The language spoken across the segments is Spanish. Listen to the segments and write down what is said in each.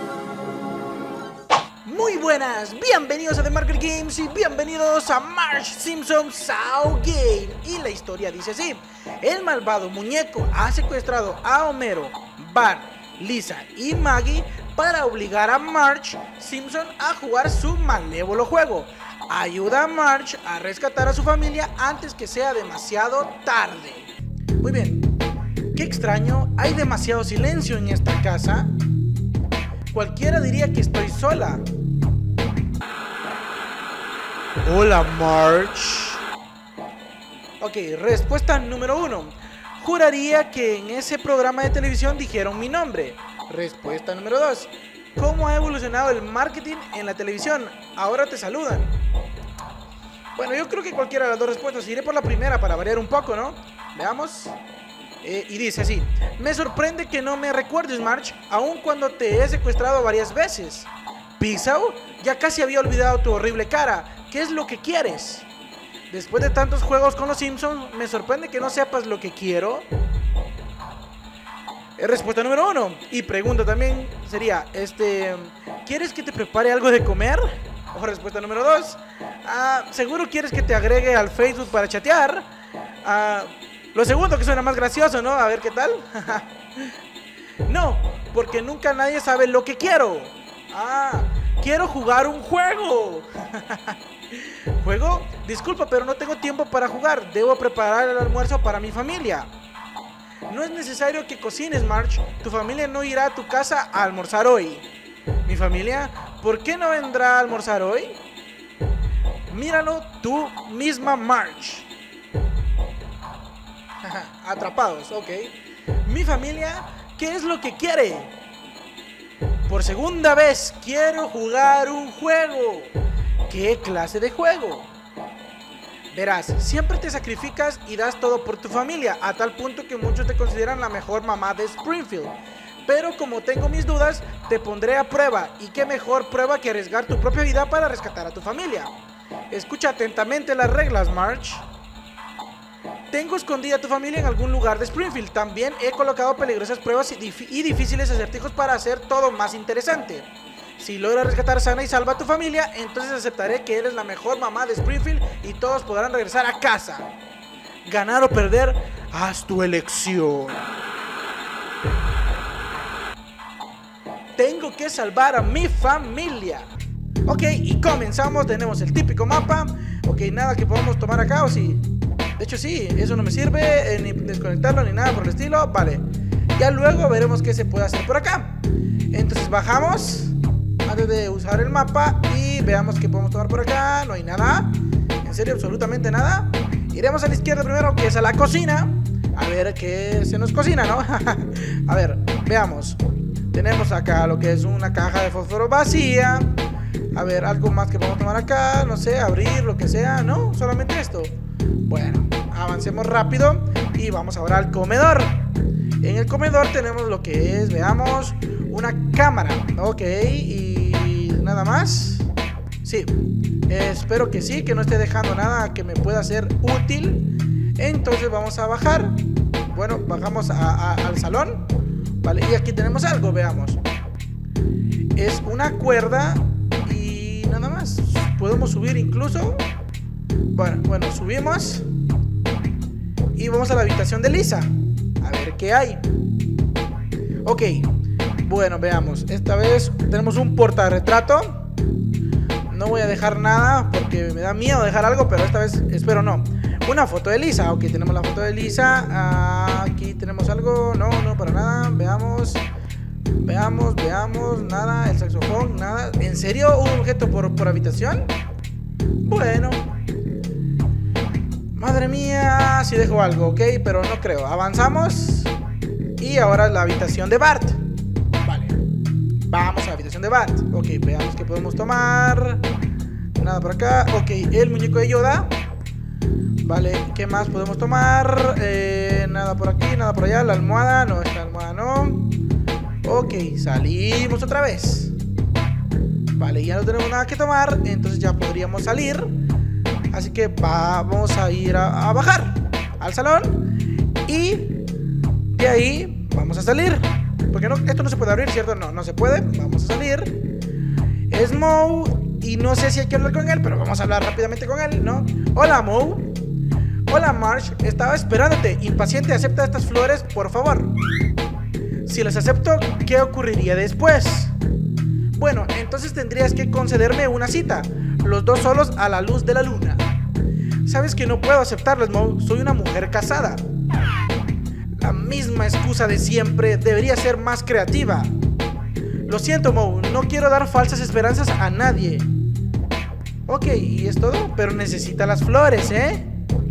Muy buenas, bienvenidos a The Marker Games y bienvenidos a Marge Simpson Saw Game. Y la historia dice así: el malvado muñeco ha secuestrado a Homero, Bart, Lisa y Maggie para obligar a Marge Simpson a jugar su malévolo juego. Ayuda a Marge a rescatar a su familia antes que sea demasiado tarde. Muy bien, qué extraño, hay demasiado silencio en esta casa. Cualquiera diría que estoy sola. Hola, Marge. Ok, respuesta número 1. Juraría que en ese programa de televisión dijeron mi nombre. Respuesta número 2. ¿Cómo ha evolucionado el marketing en la televisión? Ahora te saludan. Bueno, yo creo que cualquiera de las dos respuestas. Iré por la primera para variar un poco, ¿no? Veamos. Y dice así: me sorprende que no me recuerdes, Marge, aun cuando te he secuestrado varias veces. Pizao, ya casi había olvidado tu horrible cara. ¿Qué es lo que quieres? Después de tantos juegos con los Simpsons, me sorprende que no sepas lo que quiero. Respuesta número 1. Y pregunta también sería, ¿quieres que te prepare algo de comer? O respuesta número 2. ¿Seguro quieres que te agregue al Facebook para chatear? Lo segundo, que suena más gracioso, ¿no? A ver qué tal. No, porque nunca nadie sabe lo que quiero. Quiero jugar un juego. ¿Juego? Disculpa, pero no tengo tiempo para jugar. Debo preparar el almuerzo para mi familia. No es necesario que cocines, Marge. Tu familia no irá a tu casa a almorzar hoy. ¿Mi familia? ¿Por qué no vendrá a almorzar hoy? Míralo tú misma, Marge. Atrapados, ok. Mi familia, ¿qué es lo que quiere? Por segunda vez, quiero jugar un juego. ¿Qué clase de juego? Verás, siempre te sacrificas y das todo por tu familia, a tal punto que muchos te consideran la mejor mamá de Springfield. Pero como tengo mis dudas, te pondré a prueba. Y qué mejor prueba que arriesgar tu propia vida para rescatar a tu familia. Escucha atentamente las reglas, Marge. Tengo escondida a tu familia en algún lugar de Springfield. También he colocado peligrosas pruebas y difíciles acertijos para hacer todo más interesante. Si logras rescatar sana y salva a tu familia, entonces aceptaré que eres la mejor mamá de Springfield y todos podrán regresar a casa. Ganar o perder, haz tu elección. Tengo que salvar a mi familia. Ok, y comenzamos. Tenemos el típico mapa. Ok, nada que podamos tomar acá, ¿o sí? De hecho sí, eso no me sirve, ni desconectarlo ni nada por el estilo. Vale, ya luego veremos qué se puede hacer por acá. Entonces bajamos antes de usar el mapa y veamos qué podemos tomar por acá. No hay nada, en serio, absolutamente nada. Iremos a la izquierda primero, que es a la cocina. A ver qué se nos cocina, ¿no? A ver, veamos. Tenemos acá lo que es una caja de fósforo vacía. A ver, algo más que podemos tomar acá. No sé, abrir, lo que sea. No, solamente esto. Bueno, avancemos rápido y vamos ahora al comedor. En el comedor tenemos lo que es, veamos, una cámara. Ok, y nada más. Sí, espero que sí, que no esté dejando nada que me pueda ser útil. Entonces vamos a bajar. Bueno, bajamos al salón. Vale, y aquí tenemos algo, veamos. Es una cuerda y nada más. Podemos subir incluso. Bueno, subimos y vamos a la habitación de Lisa a ver qué hay. Ok, bueno, veamos. Esta vez tenemos un portarretrato. No voy a dejar nada porque me da miedo dejar algo, pero esta vez espero no. Una foto de Lisa. Ok, tenemos la foto de Lisa. Aquí tenemos algo. No, para nada. Veamos. Nada. El saxofón, nada. ¿En serio un objeto por habitación? Bueno, madre mía, si dejo algo, ok, pero no creo. Avanzamos. Y ahora la habitación de Bart. Vale, vamos a la habitación de Bart. Ok, veamos qué podemos tomar. Nada por acá. Ok, el muñeco de Yoda. Vale, ¿qué más podemos tomar? Nada por aquí, nada por allá. La almohada, no, esta almohada no. Ok, salimos otra vez. Vale, ya no tenemos nada que tomar, entonces ya podríamos salir. Así que vamos a ir a bajar al salón. Y de ahí vamos a salir. Porque no, esto no se puede abrir, ¿cierto? No, no se puede. Vamos a salir. Es Moe. Y no sé si hay que hablar con él, pero vamos a hablar rápidamente con él, ¿no? Hola, Moe. Hola, Marge. Estaba esperándote. Impaciente, acepta estas flores, por favor. Si las acepto, ¿qué ocurriría después? Bueno, entonces tendrías que concederme una cita. Los dos solos a la luz de la luna. Sabes que no puedo aceptarlas, Moe. Soy una mujer casada. La misma excusa de siempre. Debería ser más creativa. Lo siento, Moe. No quiero dar falsas esperanzas a nadie. Ok, y es todo. Pero necesita las flores, ¿eh?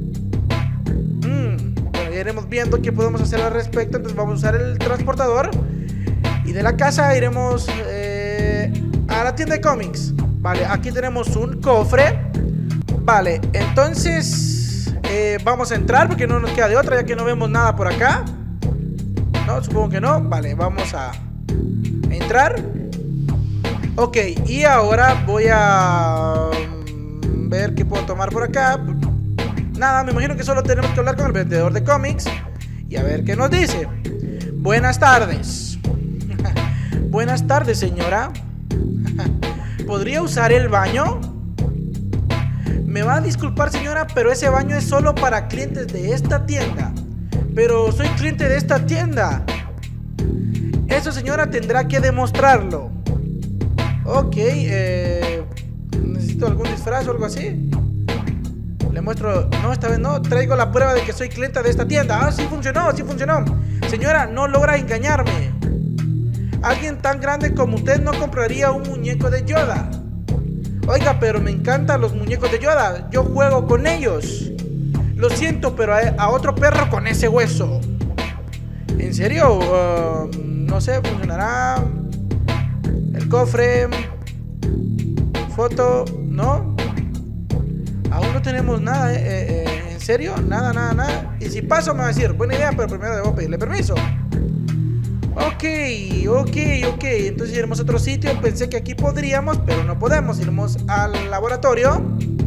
Bueno, ya iremos viendo qué podemos hacer al respecto. Entonces vamos a usar el transportador. Y de la casa iremos a la tienda de cómics. Vale, aquí tenemos un cofre. Vale, entonces vamos a entrar porque no nos queda de otra, ya que no vemos nada por acá. No, supongo que no. Vale, vamos a entrar. Ok, y ahora voy a ver qué puedo tomar por acá. Nada, me imagino que solo tenemos que hablar con el vendedor de cómics y a ver qué nos dice. Buenas tardes. Buenas tardes, señora. ¿Podría usar el baño? Me va a disculpar, señora, pero ese baño es solo para clientes de esta tienda. Pero soy cliente de esta tienda. Eso, señora, tendrá que demostrarlo. Ok, necesito algún disfraz o algo así. Le muestro. No, esta vez no. Traigo la prueba de que soy cliente de esta tienda. Ah, sí funcionó, sí funcionó. Señora, no logra engañarme. Alguien tan grande como usted no compraría un muñeco de Yoda. Oiga, pero me encantan los muñecos de Yoda. Yo juego con ellos. Lo siento, pero a otro perro con ese hueso. ¿En serio? No sé, funcionará. El cofre. Foto. ¿No? Aún no tenemos nada. ¿En serio? Nada, nada, nada. Y si paso me va a decir, buena idea, pero primero debo pedirle permiso. Ok. Entonces iremos a otro sitio. Pensé que aquí podríamos, pero no podemos. Iremos al laboratorio.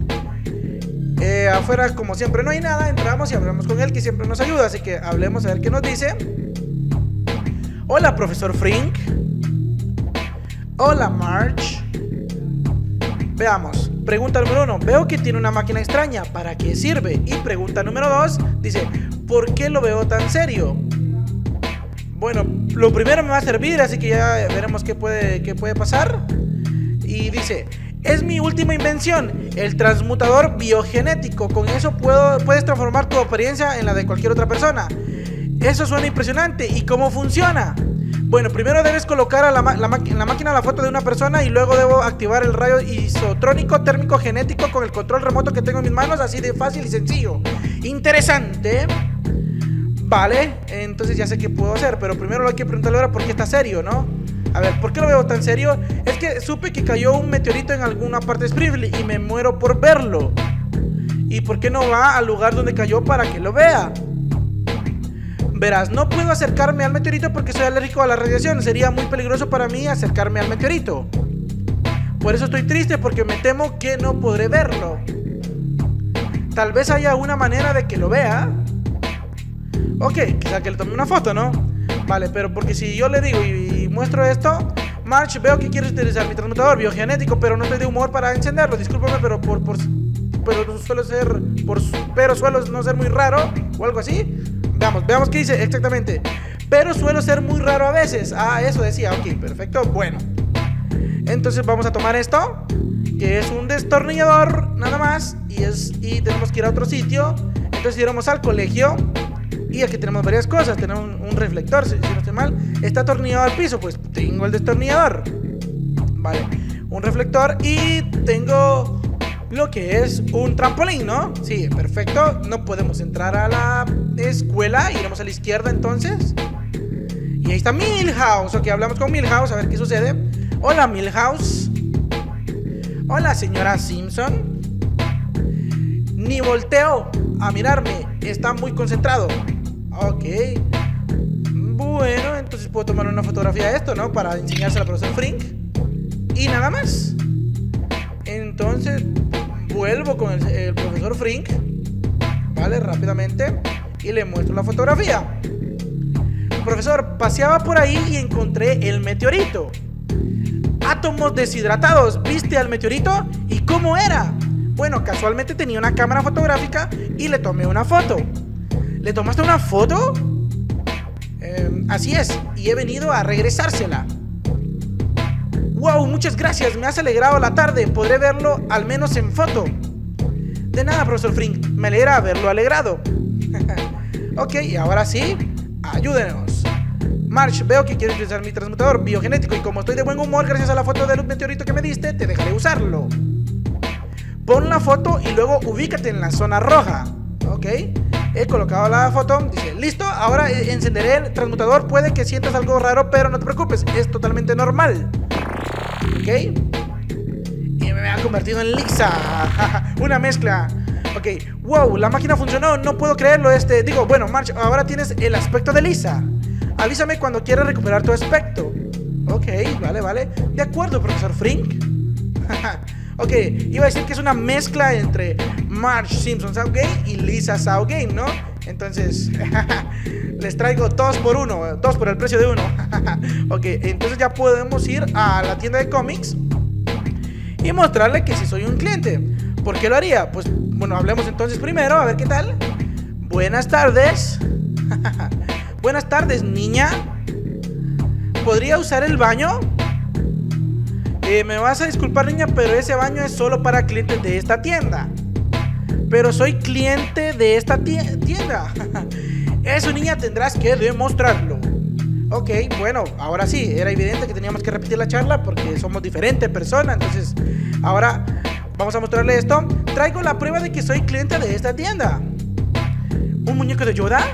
Afuera, como siempre, no hay nada. Entramos y hablamos con él, que siempre nos ayuda. Así que hablemos a ver qué nos dice. Hola, profesor Frink. Hola, Marge. Veamos. Pregunta número 1. Veo que tiene una máquina extraña. ¿Para qué sirve? Y pregunta número 2. Dice, ¿por qué lo veo tan serio? Bueno, lo primero me va a servir, así que ya veremos qué puede pasar. Y dice, es mi última invención, el transmutador biogenético. Con eso puedes transformar tu apariencia en la de cualquier otra persona. Eso suena impresionante. ¿Y cómo funciona? Bueno, primero debes colocar en la máquina la foto de una persona y luego debo activar el rayo isotrónico térmico genético con el control remoto que tengo en mis manos, así de fácil y sencillo. Interesante. Vale, entonces ya sé qué puedo hacer, pero primero hay que preguntarle ahora por qué está serio, ¿no? A ver, ¿por qué lo veo tan serio? Es que supe que cayó un meteorito en alguna parte de Springfield y me muero por verlo. ¿Y por qué no va al lugar donde cayó para que lo vea? Verás, no puedo acercarme al meteorito porque soy alérgico a la radiación. Sería muy peligroso para mí acercarme al meteorito. Por eso estoy triste, porque me temo que no podré verlo. Tal vez haya una manera de que lo vea. Ok, quizá que le tome una foto, ¿no? Vale, pero porque si yo le digo y muestro esto, Marge, veo que quieres utilizar mi transmutador biogenético, pero no estoy de humor para encenderlo. Discúlpame, pero suelo no ser muy raro o algo así. Veamos qué dice exactamente. Pero suelo ser muy raro a veces. Ah, eso decía, ok, perfecto, bueno. Entonces vamos a tomar esto, que es un destornillador nada más, y tenemos que ir a otro sitio. Entonces iremos al colegio. Y aquí tenemos varias cosas. Tenemos un reflector, si no estoy mal. Está atornillado al piso, pues tengo el destornillador. Vale, un reflector. Y tengo lo que es un trampolín, ¿no? Sí, perfecto. No podemos entrar a la escuela. Iremos a la izquierda entonces. Y ahí está Milhouse. Ok, hablamos con Milhouse, a ver qué sucede. Hola, Milhouse. Hola, señora Simpson. Ni volteo a mirarme. Está muy concentrado. Ok. Bueno, entonces puedo tomar una fotografía de esto, ¿no? Para enseñársela al profesor Frink. Y nada más. Entonces vuelvo con el profesor Frink. Vale, rápidamente. Y le muestro la fotografía. profesor, paseaba por ahí y encontré el meteorito. Átomos deshidratados. ¿Viste al meteorito? ¿Y cómo era? Bueno, casualmente tenía una cámara fotográfica y le tomé una foto. ¿Le tomaste una foto? Así es, y he venido a regresársela. Wow, muchas gracias, me has alegrado la tarde. Podré verlo al menos en foto. De nada, profesor Frink, me alegra haberlo alegrado. Ok, y ahora sí, ayúdenos. March, veo que quieres utilizar mi transmutador biogenético y como estoy de buen humor gracias a la foto del meteorito que me diste, te dejaré usarlo. Pon la foto y luego ubícate en la zona roja. Ok, he colocado la foto. Dice, listo, ahora encenderé el transmutador. Puede que sientas algo raro, pero no te preocupes, es totalmente normal. Ok, y me ha convertido en Lisa. Una mezcla. Ok, wow, la máquina funcionó, no puedo creerlo. Digo, bueno, March, ahora tienes el aspecto de Lisa. Avísame cuando quieras recuperar tu aspecto. Ok, vale. De acuerdo, profesor Frink. Ok, iba a decir que es una mezcla entre Marge Simpson Southgate y Lisa Southgate, ¿no? Entonces, les traigo 2 por 1, 2 por el precio de 1. Ok, entonces ya podemos ir a la tienda de cómics y mostrarle que sí soy un cliente. ¿Por qué lo haría? Pues, bueno, hablemos entonces primero, a ver qué tal. Buenas tardes. Buenas tardes, niña. ¿Podría usar el baño? Me vas a disculpar, niña, pero ese baño es solo para clientes de esta tienda. Pero soy cliente de esta tienda. Eso, niña, tendrás que demostrarlo. Ok, bueno, ahora sí, era evidente que teníamos que repetir la charla porque somos diferentes personas. Entonces, ahora vamos a mostrarle esto. Traigo la prueba de que soy cliente de esta tienda. ¿Un muñeco de Yoda?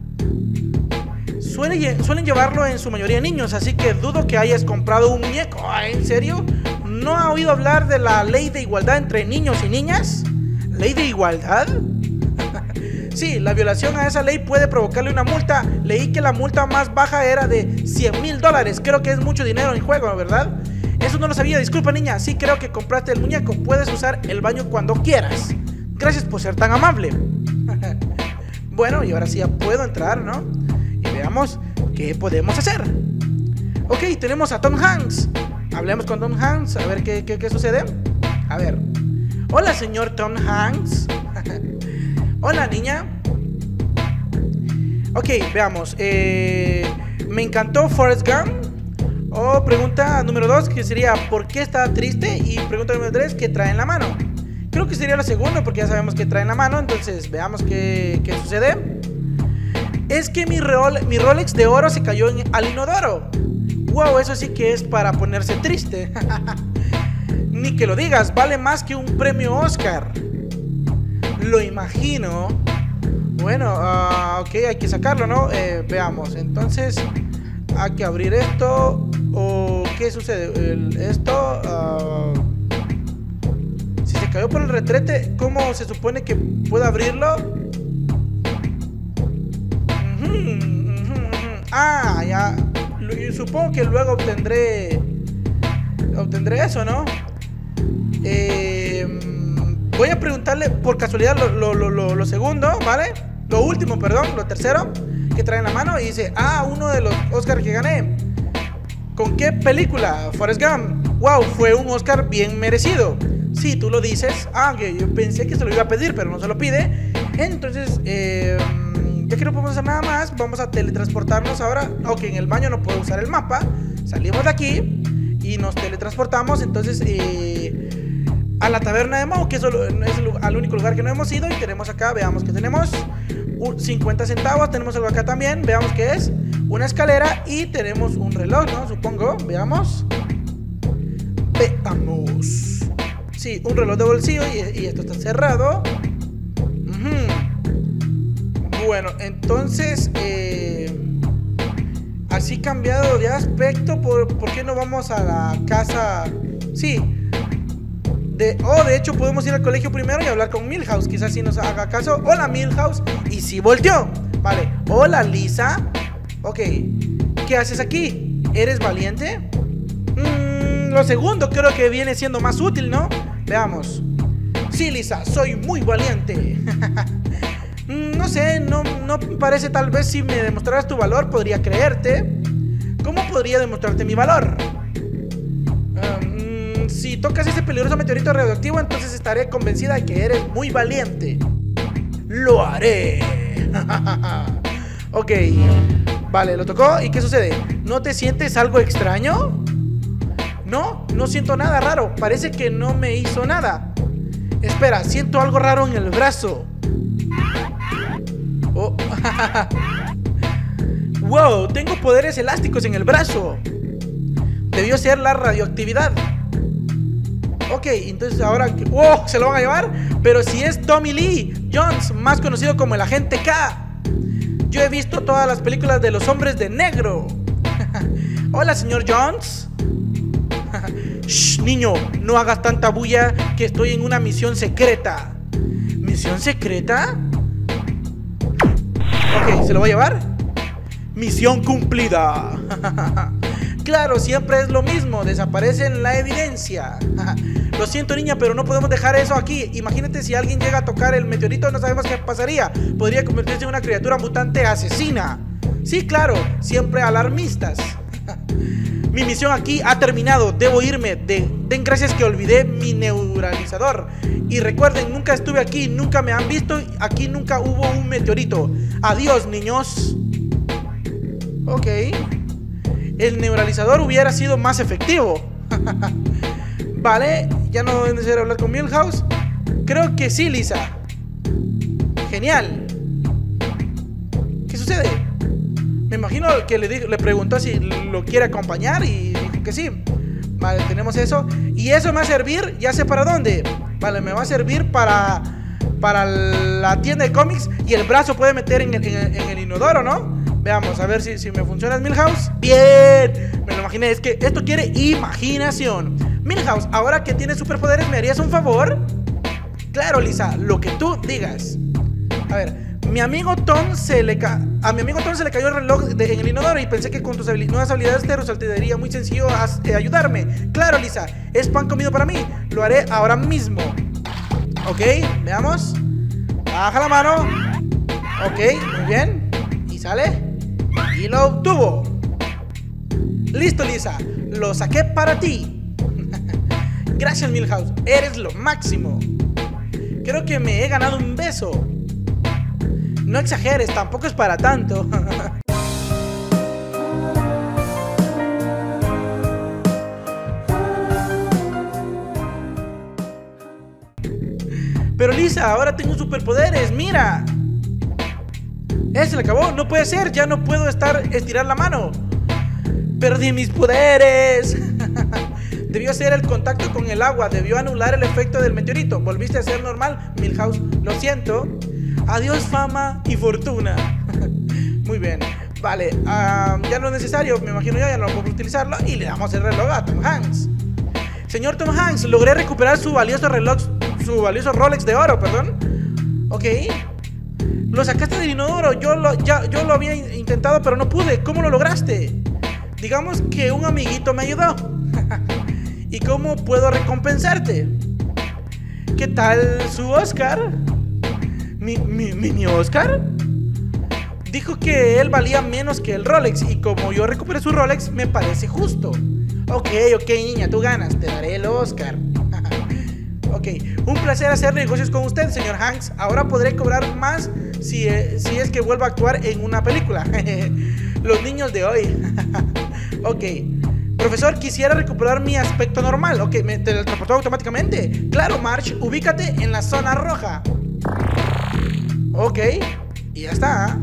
Suelen llevarlo en su mayoría niños, así que dudo que hayas comprado un muñeco. ¿En serio? ¿No ha oído hablar de la ley de igualdad entre niños y niñas? ¿Ley de igualdad? Sí, la violación a esa ley puede provocarle una multa. Leí que la multa más baja era de $100,000. Creo que es mucho dinero en juego, ¿verdad? Eso no lo sabía, disculpa, niña. Sí, creo que compraste el muñeco. Puedes usar el baño cuando quieras. Gracias por ser tan amable. Bueno, y ahora sí ya puedo entrar, ¿no? Y veamos qué podemos hacer. Ok, tenemos a Tom Hanks. Hablemos con Tom Hanks, a ver qué sucede. A ver. Hola, señor Tom Hanks. Hola, niña. Ok, veamos. Me encantó Forrest Gump. Pregunta número 2, que sería ¿por qué está triste? Y pregunta número 3, ¿qué trae en la mano? Creo que sería la segunda porque ya sabemos qué trae en la mano. Entonces veamos qué sucede. Es que mi Rolex de oro se cayó al inodoro. Wow, eso sí que es para ponerse triste. Ni que lo digas, vale más que un premio Oscar. Lo imagino. Bueno, ok, hay que sacarlo, ¿no? Veamos, entonces hay que abrir esto. ¿O qué sucede? Si se cayó por el retrete, ¿cómo se supone que puedo abrirlo? Ah, ya. Supongo que luego obtendré eso, ¿no? Voy a preguntarle por casualidad lo segundo, ¿vale? Lo último, perdón, lo tercero que trae en la mano. Y dice, uno de los Oscars que gané. ¿Con qué película? Forrest Gump. Wow, fue un Oscar bien merecido. Sí, tú lo dices. Aunque yo pensé que se lo iba a pedir, pero no se lo pide. Entonces, ya que no podemos hacer nada más, vamos a teletransportarnos ahora. Ok, en el baño no puedo usar el mapa. Salimos de aquí y nos teletransportamos entonces a la taberna de Moe, que es el único lugar que no hemos ido. Y tenemos acá, veamos que tenemos 50 centavos, tenemos algo acá también. Veamos qué es, una escalera y tenemos un reloj, ¿no? Supongo, veamos. Sí, un reloj de bolsillo y esto está cerrado. Bueno, entonces así cambiado de aspecto, ¿por qué no vamos a la casa? Sí, de hecho podemos ir al colegio primero y hablar con Milhouse, quizás si nos haga caso. Hola, Milhouse, y si volteó. Vale, hola, Lisa. Ok, ¿qué haces aquí? ¿Eres valiente? Lo segundo creo que viene siendo más útil, ¿no? Veamos. Sí, Lisa, soy muy valiente. No no sé, no parece. Tal vez si me demostraras tu valor podría creerte. ¿Cómo podría demostrarte mi valor? Si tocas ese peligroso meteorito radioactivo, entonces estaré convencida de que eres muy valiente. Lo haré. Ok. Vale, lo tocó. ¿Y qué sucede? ¿No te sientes algo extraño? No siento nada raro. Parece que no me hizo nada. Espera, siento algo raro en el brazo. Oh. Wow, tengo poderes elásticos en el brazo. Debió ser la radioactividad. Ok, entonces ahora... ¡Oh! ¿Se lo van a llevar? Pero si es Tommy Lee Jones, más conocido como el Agente K. Yo he visto todas las películas de los hombres de negro. Hola, señor Jones. Shh, niño, no hagas tanta bulla, que estoy en una misión secreta. ¿Misión secreta? Ok, ¿se lo va a llevar? Misión cumplida. Claro, siempre es lo mismo, desaparece en la evidencia. Lo siento, niña, pero no podemos dejar eso aquí. Imagínate si alguien llega a tocar el meteorito, no sabemos qué pasaría. Podría convertirse en una criatura mutante asesina. Sí, claro, siempre alarmistas. Mi misión aquí ha terminado, debo irme. Den gracias que olvidé mi neuralizador. Y recuerden, nunca estuve aquí, nunca me han visto. Aquí nunca hubo un meteorito. Adiós, niños. Ok. El neuralizador hubiera sido más efectivo. Vale, ya no es necesario hablar con Milhouse. Creo que sí, Lisa. Genial. ¿Qué sucede? Me imagino que le preguntó si lo quiere acompañar y dijo que sí. Vale, tenemos eso. Y eso me va a servir, ya sé para dónde. Vale, me va a servir para la tienda de cómics. Y el brazo puede meter en el inodoro, ¿no? Veamos, a ver si me funciona Milhouse. ¡Bien! Me lo imaginé, es que esto quiere imaginación. Milhouse, ahora que tienes superpoderes, ¿me harías un favor? Claro, Lisa, lo que tú digas. A ver, a mi amigo Tom se le cayó el reloj en el inodoro y pensé que con tus nuevas habilidades te resultaría muy sencillo ayudarme. Claro, Lisa, es pan comido para mí. Lo haré ahora mismo. Ok, veamos. Baja la mano. Ok, muy bien. Y sale. Y lo obtuvo. Listo, Lisa. Lo saqué para ti. Gracias, Milhouse. Eres lo máximo. Creo que me he ganado un beso. No exageres, tampoco es para tanto. Pero Lisa, ahora tengo superpoderes, mira. Se le acabó, no puede ser, ya no puedo estirar la mano. Perdí mis poderes. Debió ser el contacto con el agua, debió anular el efecto del meteorito. Volviste a ser normal, Milhouse, lo siento. Adiós fama y fortuna. Muy bien, vale, ya no es necesario, me imagino yo, ya no puedo utilizarlo. Y le damos el reloj a Tom Hanks. Señor Tom Hanks, logré recuperar su valioso Rolex de oro, perdón. Ok. Lo sacaste del inodoro, yo lo había intentado pero no pude. ¿Cómo lo lograste? Digamos que un amiguito me ayudó. ¿Y cómo puedo recompensarte? ¿Qué tal su Oscar? ¿Mi Oscar? Dijo que él valía menos que el Rolex y como yo recuperé su Rolex me parece justo. Ok, niña, tú ganas, te daré el Oscar. Ok, un placer hacer negocios con usted, señor Hanks. Ahora podré cobrar más si es que vuelvo a actuar en una película. Los niños de hoy. Ok, profesor, quisiera recuperar mi aspecto normal. Ok, me teletransportó automáticamente. Claro, Marge, ubícate en la zona roja. Ok, y ya está.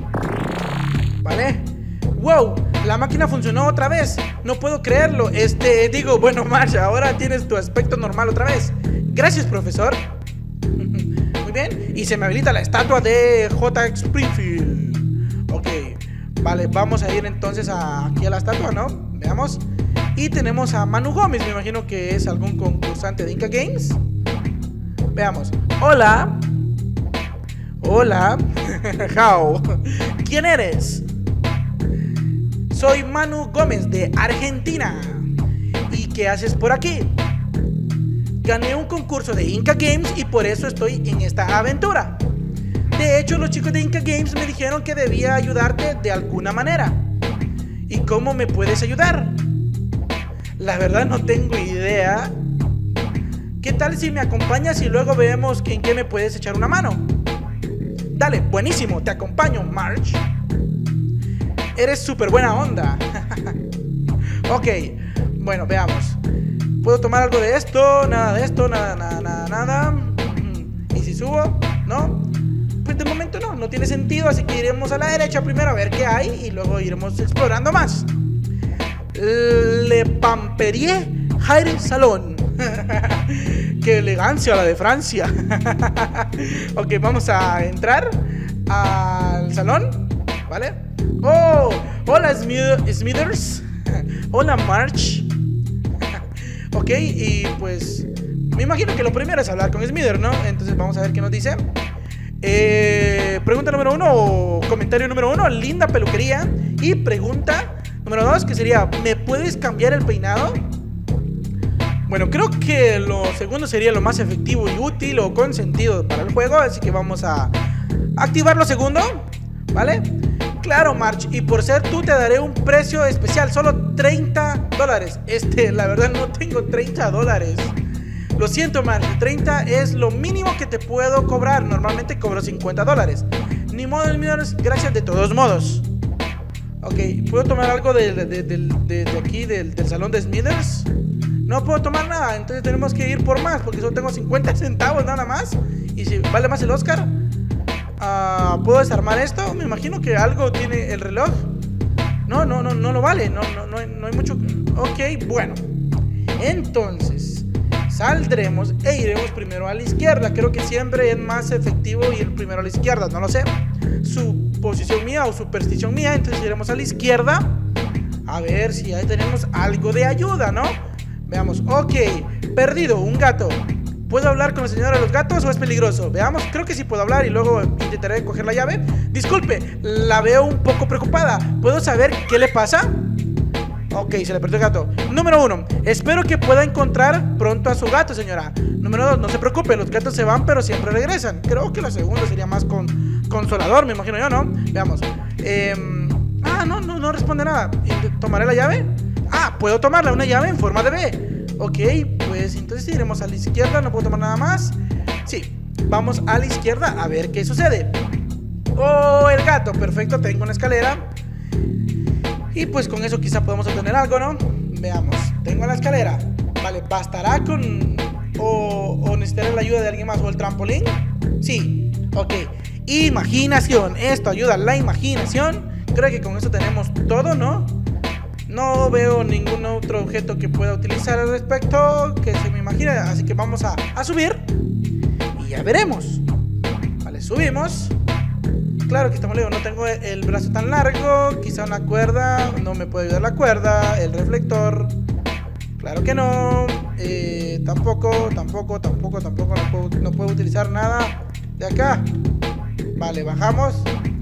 Vale. Wow, la máquina funcionó otra vez. No puedo creerlo. Bueno, Marge, ahora tienes tu aspecto normal otra vez. Gracias, profesor. Muy bien. Y se me habilita la estatua de J. Springfield. Ok, vale, vamos a ir entonces aquí a la estatua, ¿no? Veamos. Y tenemos a Manu Gómez, me imagino que es algún concursante de Inca Games. Veamos. Hola. Hola. How. ¿Quién eres? Soy Manu Gómez de Argentina. ¿Y qué haces por aquí? Gané un concurso de Inca Games y por eso estoy en esta aventura. De hecho, los chicos de Inca Games me dijeron que debía ayudarte de alguna manera. ¿Y cómo me puedes ayudar? La verdad no tengo idea. ¿Qué tal si me acompañas y luego vemos en qué me puedes echar una mano? Dale, buenísimo, te acompaño, March. Eres súper buena onda. Ok, bueno, veamos. ¿Puedo tomar algo de esto? Nada de esto, nada. ¿Y si subo? ¿No? Pues de momento no tiene sentido, así que iremos a la derecha primero a ver qué hay y luego iremos explorando más. Le Pamperier Hair Salon. Qué elegancia la de Francia. Ok, vamos a entrar al salón, ¿vale? Oh, hola Smithers. Hola March. Ok, y pues me imagino que lo primero es hablar con Smithers, ¿no? Entonces vamos a ver qué nos dice. Pregunta número 1 o comentario número 1, linda peluquería. Y pregunta número 2, que sería, ¿me puedes cambiar el peinado? Bueno, creo que lo segundo sería lo más efectivo y útil o con sentido para el juego, así que vamos a activar lo segundo, ¿vale? Claro, March, y por ser tú te daré un precio especial, solo $30. La verdad no tengo $30. Lo siento, March, 30 es lo mínimo que te puedo cobrar. Normalmente cobro $50. Ni modo, gracias de todos modos. Ok, ¿puedo tomar algo de aquí, del salón de Smithers? No puedo tomar nada, entonces tenemos que ir por más, porque solo tengo 50 centavos nada más. Y si vale más el Oscar. ¿Puedo desarmar esto? Me imagino que algo tiene el reloj. No lo vale, no hay mucho. Ok, bueno. Entonces saldremos e iremos primero a la izquierda. Creo que siempre es más efectivo ir primero a la izquierda, no lo sé. Suposición mía o superstición mía. Entonces iremos a la izquierda a ver si ahí tenemos algo de ayuda, ¿no? Veamos, ok, perdido, un gato. ¿Puedo hablar con la señora de los gatos o es peligroso? Veamos, creo que sí puedo hablar y luego intentaré coger la llave. Disculpe, la veo un poco preocupada. ¿Puedo saber qué le pasa? Ok, se le perdió el gato. Número 1, espero que pueda encontrar pronto a su gato, señora. Número 2, no se preocupe, los gatos se van pero siempre regresan. Creo que la segunda sería más consolador, me imagino yo, ¿no? Veamos. No responde nada. ¿Tomaré la llave? Puedo tomarla, una llave en forma de B. Ok, pues entonces iremos a la izquierda. No puedo tomar nada más. Sí, vamos a la izquierda a ver qué sucede. Oh, el gato, perfecto, tengo una escalera. Y pues con eso quizá podamos obtener algo, ¿no? Veamos, tengo la escalera. Vale, ¿bastará con... o necesitaré la ayuda de alguien más? ¿O el trampolín? Sí, ok. Imaginación, esto ayuda a la imaginación. Creo que con eso tenemos todo, ¿no? No veo ningún otro objeto que pueda utilizar al respecto que se me imagine, así que vamos a subir y ya veremos. Vale, subimos. Claro que estamos lejos, no tengo el brazo tan largo. Quizá una cuerda, no me puede ayudar la cuerda. El reflector, claro que no. Tampoco no puedo utilizar nada de acá. Vale, bajamos.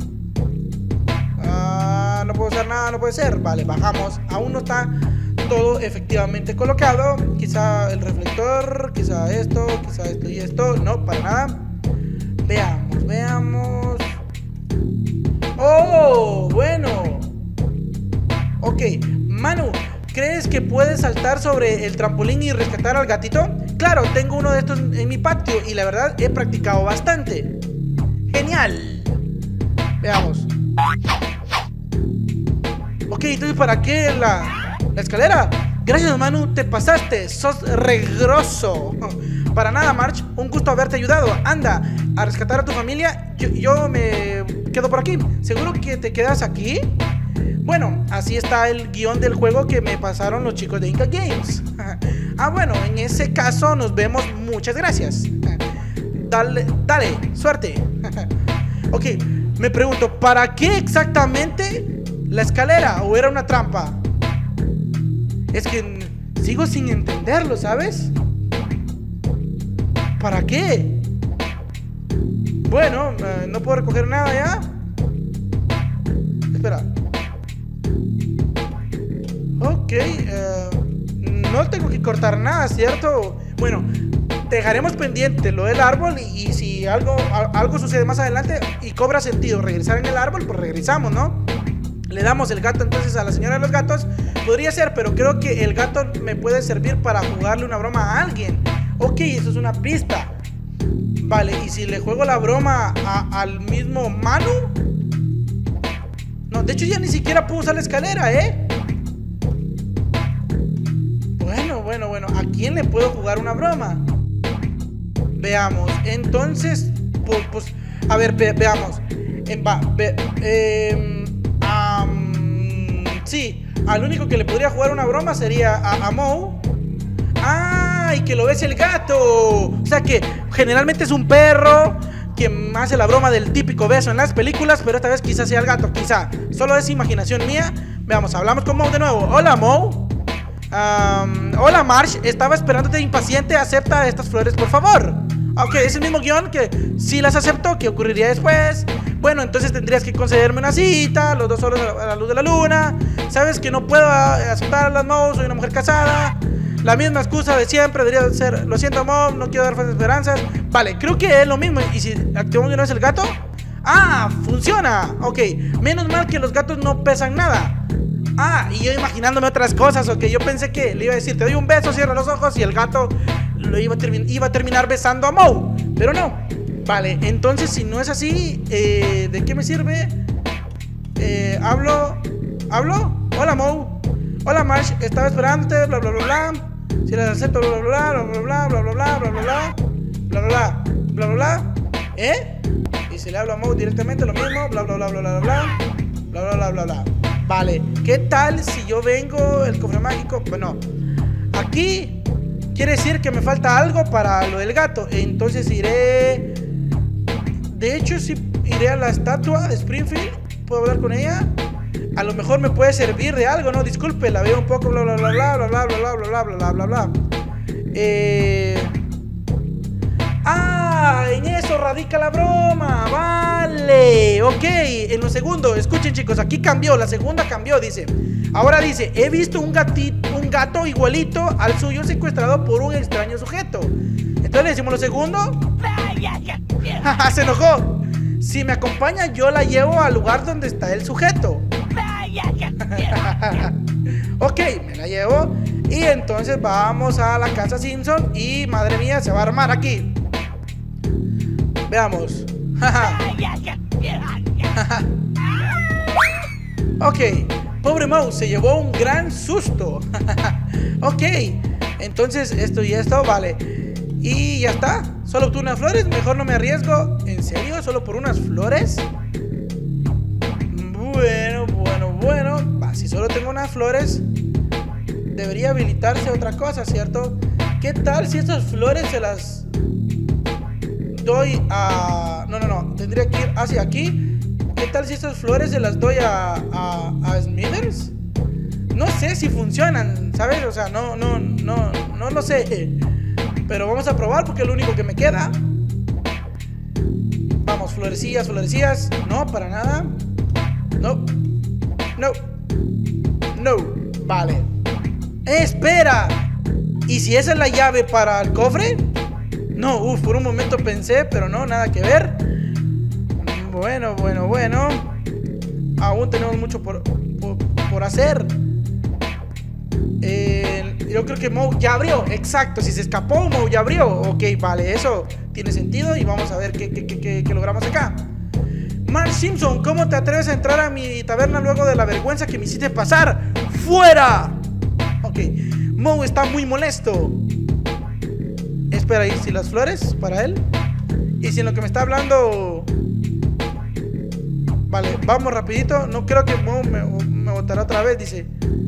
No puedo usar nada, no puede ser. Vale, bajamos. Aún no está todo efectivamente colocado. Quizá el reflector, quizá esto y esto. No, para nada. Veamos. Oh, bueno. Ok, Manu, ¿crees que puedes saltar sobre el trampolín y rescatar al gatito? Claro, tengo uno de estos en mi patio y la verdad he practicado bastante. Genial. Veamos. Ok, entonces ¿para qué la escalera? Gracias, Manu, te pasaste, sos regroso. Para nada, March, un gusto haberte ayudado. Anda, a rescatar a tu familia. Yo me quedo por aquí. ¿Seguro que te quedas aquí? Bueno, así está el guión del juego que me pasaron los chicos de Inca Games. Bueno, en ese caso nos vemos, muchas gracias. Dale, suerte. Ok, me pregunto, ¿para qué exactamente la escalera? ¿O era una trampa? Es que sigo sin entenderlo, ¿sabes? ¿Para qué? Bueno, no puedo recoger nada ya. Espera. Ok, no tengo que cortar nada, ¿cierto? Bueno, dejaremos pendiente lo del árbol y si algo sucede más adelante y cobra sentido regresar en el árbol, pues regresamos, ¿no? Le damos el gato entonces a la señora de los gatos. Podría ser, pero creo que el gato me puede servir para jugarle una broma a alguien. Ok, eso es una pista. Vale, y si le juego la broma al mismo Manu. No, de hecho ya ni siquiera puedo usar la escalera, ¿eh? Bueno, ¿a quién le puedo jugar una broma? Veamos, entonces, pues a ver, veamos. Sí, al único que le podría jugar una broma sería a Moe. ¡Ah! Y que lo bese el gato. O sea que generalmente es un perro quien hace la broma del típico beso en las películas, pero esta vez quizás sea el gato, quizá. Solo es imaginación mía. Veamos, hablamos con Moe de nuevo. Hola, Moe. Hola, Marsh. Estaba esperándote impaciente. Acepta estas flores, por favor. Ok, es el mismo guión que si las acepto, ¿qué ocurriría después? Bueno, entonces tendrías que concederme una cita, los 2 solos a la luz de la luna. Sabes que no puedo aceptarlas, Moe, soy una mujer casada. La misma excusa de siempre, debería ser, lo siento, Moe, no quiero dar falsas esperanzas. Vale, creo que es lo mismo. ¿Y si activamos de una vez el gato? ¡Ah! ¡Funciona! Ok, menos mal que los gatos no pesan nada. Ah, y yo imaginándome otras cosas, ok. Yo pensé que le iba a decir, te doy un beso, cierra los ojos, y el gato lo iba a terminar besando a Moe. Pero no. Vale, entonces si no es así, ¿de qué me sirve? ¿Hablo? Hola, Moe. Hola, Marsh, estaba esperándote, bla bla bla bla. Si las acepto, bla bla bla bla bla bla bla bla bla bla bla bla bla bla bla bla. Y si le hablo a Moe directamente lo mismo, bla bla bla bla bla bla bla bla bla bla bla. Vale, ¿qué tal si yo vengo el cofre mágico? Bueno, aquí quiere decir que me falta algo para lo del gato. Entonces iré. De hecho, sí iré a la estatua de Springfield. ¿Puedo hablar con ella? A lo mejor me puede servir de algo, ¿no? Disculpe, la veo un poco bla bla bla bla bla bla bla bla bla bla bla bla. Ah, en eso radica la broma. Vale, ok. En lo segundo, escuchen, chicos, aquí cambió, la segunda cambió, dice. Ahora dice, he visto un gato igualito al suyo secuestrado por un extraño sujeto. Entonces le decimos lo segundo. Se enojó. Si me acompaña, yo la llevo al lugar donde está el sujeto. Ok, me la llevo. Y entonces vamos a la casa Simpson. Y madre mía, se va a armar aquí. Veamos. Ok, pobre Moe, se llevó un gran susto. Ok, entonces esto y esto, vale. Y ya está, solo obtuve unas flores, mejor no me arriesgo. ¿En serio? ¿Solo por unas flores? Bueno. Si solo tengo unas flores, debería habilitarse otra cosa, ¿cierto? ¿Qué tal si estas flores se las doy a... No, tendría que ir hacia aquí. ¿Qué tal si estas flores se las doy a Smithers? No sé si funcionan, ¿sabes? O sea, no lo sé. Pero vamos a probar porque es lo único que me queda. Vamos, florecillas. No, para nada. No. Vale. ¡Espera! ¿Y si esa es la llave para el cofre? No, por un momento pensé, pero no, nada que ver. Bueno. Aún tenemos mucho por hacer. Yo creo que Moe ya abrió. Exacto, si se escapó, Moe ya abrió. Ok, vale, eso tiene sentido. Y vamos a ver qué logramos acá. Marge Simpson, ¿cómo te atreves a entrar a mi taberna luego de la vergüenza que me hiciste pasar? ¡Fuera! Ok, Moe está muy molesto. Espera, ¿y si las flores para él? ¿Y si en lo que me está hablando? Vale, vamos rapidito. No creo que Moe me botará otra vez, dice.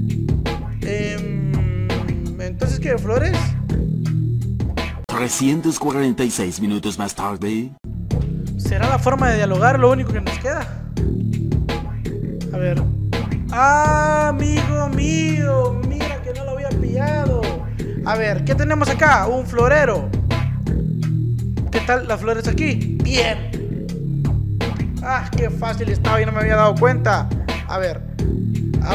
Entonces, ¿qué? ¿Flores? 346 minutos más tarde. ¿Será la forma de dialogar lo único que nos queda? A ver. ¡Ah, amigo mío! Mira que no lo había pillado. A ver, ¿qué tenemos acá? Un florero. ¿Qué tal las flores aquí? ¡Bien! ¡Ah, qué fácil estaba y no me había dado cuenta! A ver.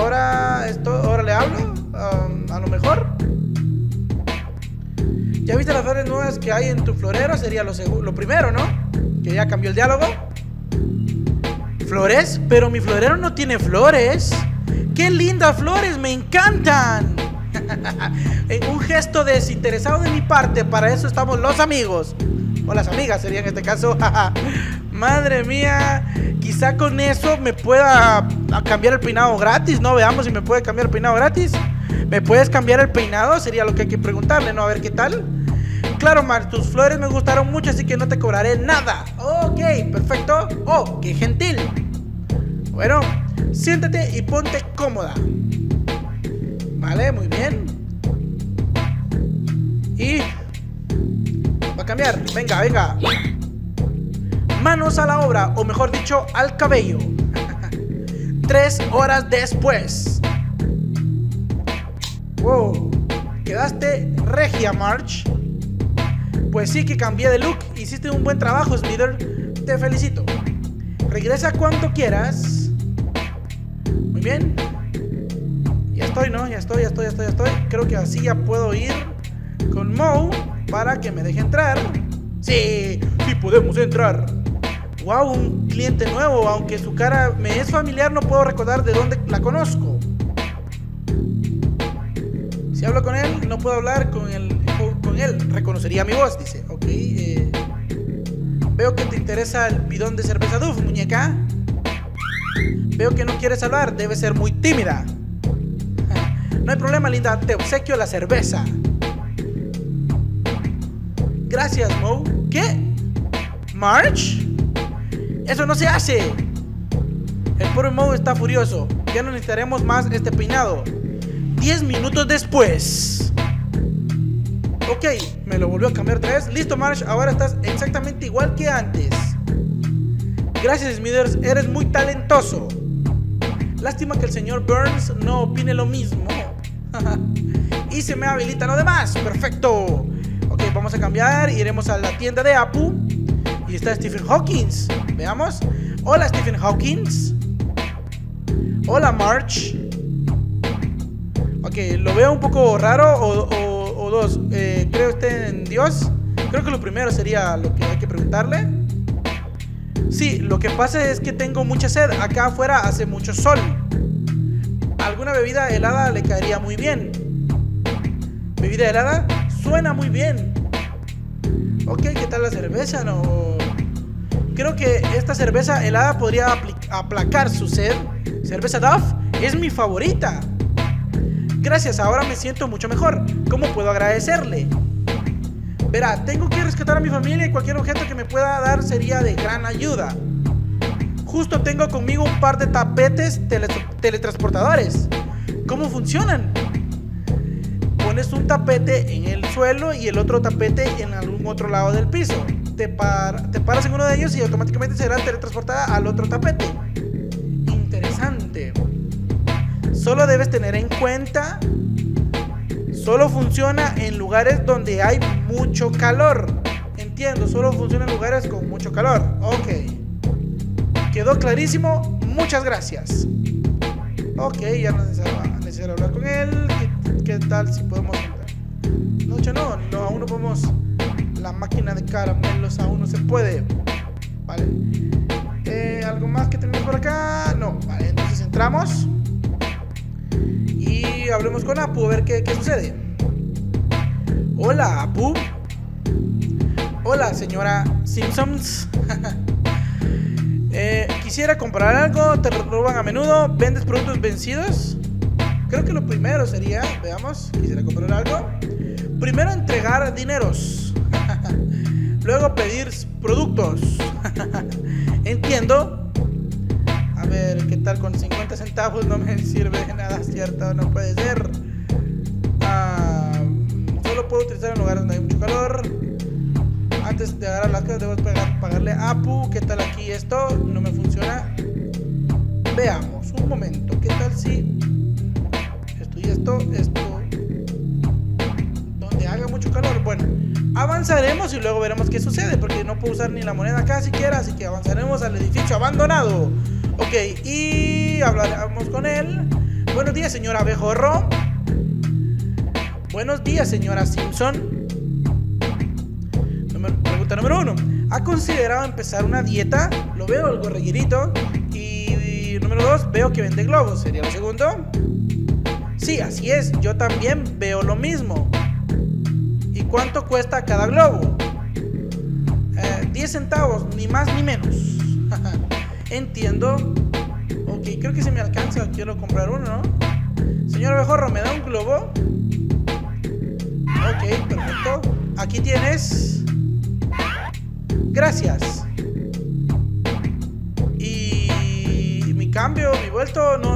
Ahora le hablo. A lo mejor. ¿Ya viste viste las flores nuevas que hay en tu florero? Sería lo primero, ¿no? Que ya cambió el diálogo. ¿Flores? Pero mi florero no tiene flores. ¡Qué lindas flores! ¡Me encantan! En un gesto desinteresado de mi parte, para eso estamos los amigos. O las amigas sería en este caso. Madre mía. Quizá con eso me pueda cambiar el peinado gratis, ¿no? Veamos si me puede cambiar el peinado gratis. ¿Me puedes cambiar el peinado? Sería lo que hay que preguntarle, ¿no? A ver qué tal. Claro, Mar, tus flores me gustaron mucho, así que no te cobraré nada. Ok, perfecto. Oh, qué gentil. Bueno, siéntate y ponte cómoda. Vale, muy bien. Y va a cambiar. Venga, venga. Manos a la obra, o mejor dicho, al cabello. 3 horas después. Wow, quedaste regia, Marge. Pues sí que cambié de look. Hiciste un buen trabajo, Smithers. Te felicito. Regresa cuando quieras. Muy bien. Ya estoy, ¿no? Ya estoy. Creo que así ya puedo ir con Moe para que me deje entrar. Sí, sí podemos entrar. Wow, un cliente nuevo. Aunque su cara me es familiar, no puedo recordar de dónde la conozco. Si hablo con él, no puedo hablar con él. Reconocería mi voz, dice. Ok, veo que te interesa el bidón de cerveza Duff, muñeca. Veo que no quieres hablar, debe ser muy tímida. No hay problema, linda, te obsequio la cerveza. Gracias, Moe. ¿Qué? ¿Marge? Eso no se hace. El pobre Moe está furioso. Ya no necesitaremos más este peinado. 10 minutos después. Ok, me lo volvió a cambiar otra vez. Listo, Marge, ahora estás exactamente igual que antes. Gracias, Smithers, eres muy talentoso. Lástima que el señor Burns no opine lo mismo. Y se me habilita lo demás. Perfecto. Ok, vamos a cambiar. Iremos a la tienda de Apu. Y está Stephen Hawking. Veamos. Hola, Stephen Hawking. Hola, Marge. Ok, lo veo un poco raro o dos. ¿Cree usted en Dios? Creo que lo primero sería lo que hay que preguntarle. Sí, lo que pasa es que tengo mucha sed. Acá afuera hace mucho sol. Alguna bebida helada le caería muy bien. ¿Bebida helada? Suena muy bien. Ok, ¿qué tal la cerveza? No. Creo que esta cerveza helada podría aplacar su sed. Cerveza Duff es mi favorita. Gracias, ahora me siento mucho mejor. ¿Cómo puedo agradecerle? Verá, tengo que rescatar a mi familia y cualquier objeto que me pueda dar sería de gran ayuda. Justo tengo conmigo un par de tapetes teletransportadores. ¿Cómo funcionan? Pones un tapete en el suelo y el otro tapete en algún otro lado del piso. Te paras en uno de ellos y automáticamente será teletransportada al otro tapete. Interesante. Solo debes tener en cuenta, solo funciona en lugares donde hay mucho calor. Entiendo, solo funciona en lugares con mucho calor. Ok. Quedó clarísimo, muchas gracias. Ok, ya no es necesario hablar con él. ¿Qué tal si podemos entrar? No, aún no podemos. La máquina de caramelos aún no se puede. Vale. ¿Algo más que tenemos por acá? No, vale, entonces entramos y hablemos con Apu a ver qué sucede. Hola, Apu. Hola, señora Simpsons. Quisiera comprar algo. ¿Te roban a menudo? ¿Vendes productos vencidos? Creo que lo primero sería, veamos, quisiera comprar algo. Primero entregar dineros. Luego pedir productos. Entiendo. A ver, ¿qué tal con 50 centavos? No me sirve de nada, ¿cierto? No puede ser. Solo puedo utilizar en lugares donde hay mucho calor. Antes de agarrar las cosas debo pagarle a Apu. ¿Qué tal aquí esto? No me funciona. Veamos, un momento. ¿Qué tal si esto y esto donde haga mucho calor? Bueno, avanzaremos y luego veremos qué sucede, porque no puedo usar ni la moneda acá siquiera, así que avanzaremos al edificio abandonado. Ok, y hablaremos con él. Buenos días, señora Abejorro. Buenos días, señora Simpson. Pregunta número 1. ¿Ha considerado empezar una dieta? Lo veo algo rellenito. Y número 2, veo que vende globos. ¿Sería lo segundo? Sí, así es. Yo también veo lo mismo. ¿Y cuánto cuesta cada globo? 10 centavos, ni más ni menos. Entiendo. Ok, creo que se me alcanza. Quiero comprar uno, ¿no? Señor abejorro, ¿me da un globo? Ok, perfecto. Aquí tienes. Gracias. Y mi cambio, mi vuelto, no.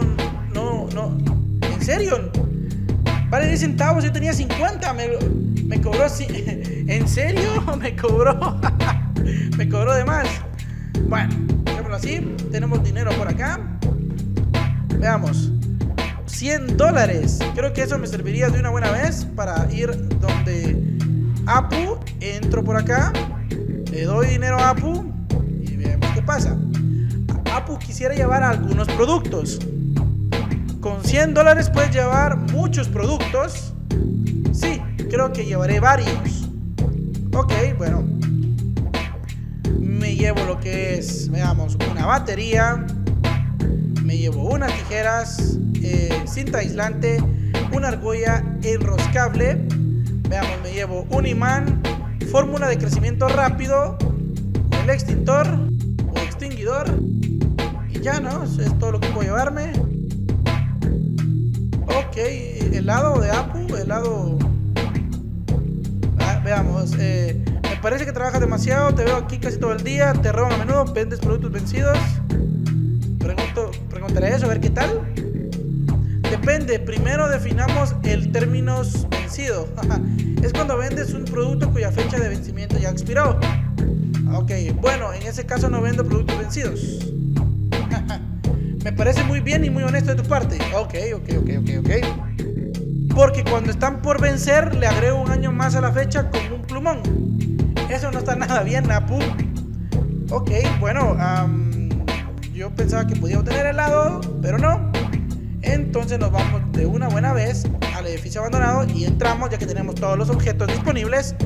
¿En serio? Vale 10 centavos, yo tenía 50. Me cobró así. ¿En serio? Me cobró. Me cobró de más. Bueno, dejémoslo así. Tenemos dinero por acá. Veamos. $100. Creo que eso me serviría de una buena vez para ir donde Apu. Entro por acá. Le doy dinero a Apu y vemos qué pasa. Apu quisiera llevar algunos productos. Con $100 puedes llevar muchos productos. Sí, creo que llevaré varios. Ok, bueno. Me llevo lo que es, veamos, una batería. Me llevo unas tijeras, cinta aislante, una argolla enroscable. Veamos, me llevo un imán, fórmula de crecimiento rápido, el extintor o extinguidor. Y ya, ¿no? Eso es todo lo que puedo llevarme. Ok, helado de Apu, helado. Veamos, me parece que trabajas demasiado, te veo aquí casi todo el día, te roban a menudo, vendes productos vencidos. Preguntaré eso, a ver qué tal. Depende, primero definamos el término vencido. Es cuando vendes un producto cuya fecha de vencimiento ya expiró. Ok, bueno, en ese caso no vendo productos vencidos. Me parece muy bien y muy honesto de tu parte. Ok. Porque cuando están por vencer, le agrego un año más a la fecha con un plumón. Eso no está nada bien, Apu. Ok, bueno, yo pensaba que podía obtener helado, pero no. Entonces nos vamos de una buena vez al edificio abandonado y entramos ya que tenemos todos los objetos disponibles.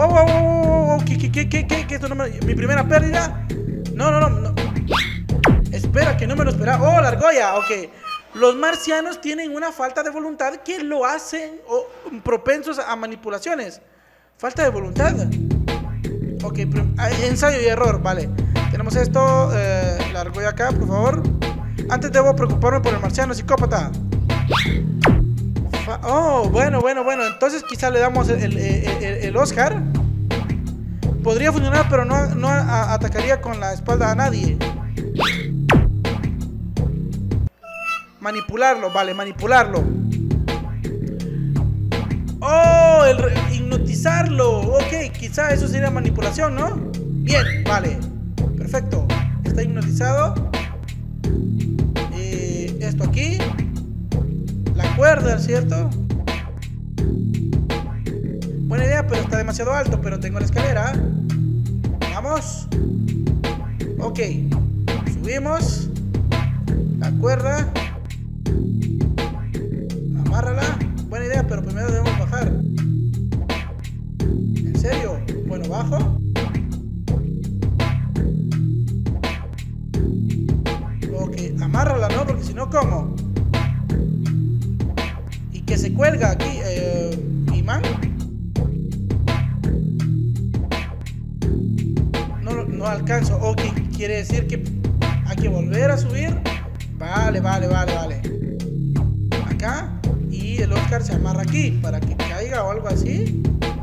¿Qué? ¿Esto no mi primera pérdida? No. Espera, que no me lo esperaba. Oh, la argolla, ok. Los marcianos tienen una falta de voluntad que lo hacen propensos a manipulaciones. Falta de voluntad. Ok, ensayo y error, vale. Tenemos esto, la argolla acá, por favor. Antes debo preocuparme por el marciano psicópata. Bueno. Entonces quizá le damos el Oscar. Podría funcionar, pero no atacaría con la espalda a nadie. Manipularlo, vale, manipularlo. Oh, hipnotizarlo. Ok, quizá eso sería manipulación, ¿no? Bien, vale. Perfecto. Está hipnotizado. Esto aquí. La cuerda, ¿cierto? Buena idea, pero está demasiado alto. Pero tengo la escalera. Vamos. Ok. Subimos. La cuerda. Amárrala. Buena idea, pero primero debemos bajar. ¿En serio? Bueno, bajo. Ok, amárrala, ¿no? Porque si no, ¿cómo? Y que se cuelga aquí, imán. No alcanzo. Ok, quiere decir que hay que volver a subir. Vale. Acá. Y el Oscar se amarra aquí para que caiga o algo así.